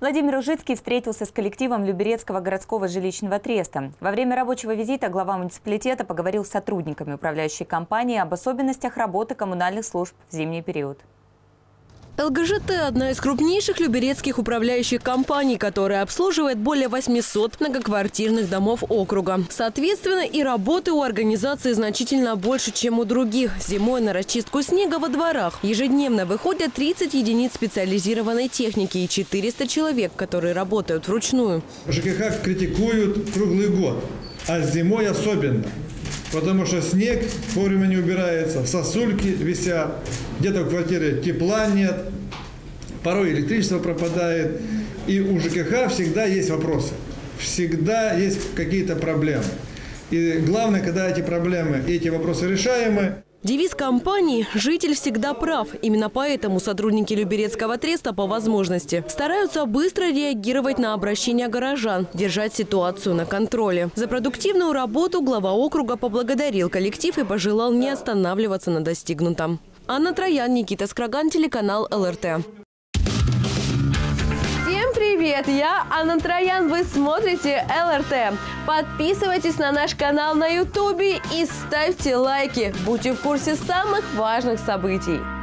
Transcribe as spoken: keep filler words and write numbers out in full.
Владимир Ужицкий встретился с коллективом Люберецкого городского жилищного треста. Во время рабочего визита глава муниципалитета поговорил с сотрудниками управляющей компании об особенностях работы коммунальных служб в зимний период. ЛГЖТ – одна из крупнейших люберецких управляющих компаний, которая обслуживает более восьмисот многоквартирных домов округа. Соответственно, и работы у организации значительно больше, чем у других. Зимой на расчистку снега во дворах ежедневно выходят тридцать единиц специализированной техники и четыреста человек, которые работают вручную. ЖКХ критикуют круглый год, а зимой особенно. Потому что снег вовремя не убирается, сосульки висят, где-то в квартире тепла нет, порой электричество пропадает. И у ЖКХ всегда есть вопросы, всегда есть какие-то проблемы. И главное, когда эти проблемы и эти вопросы решаемы. Девиз компании «Житель всегда прав». Именно поэтому сотрудники Люберецкого треста по возможности стараются быстро реагировать на обращения горожан, держать ситуацию на контроле. За продуктивную работу глава округа поблагодарил коллектив и пожелал не останавливаться на достигнутом. Анна Троян, Никита Скраган, телеканал ЛРТ. Привет, я Анна Троян, вы смотрите ЛРТ. Подписывайтесь на наш канал на ютубе и ставьте лайки. Будьте в курсе самых важных событий.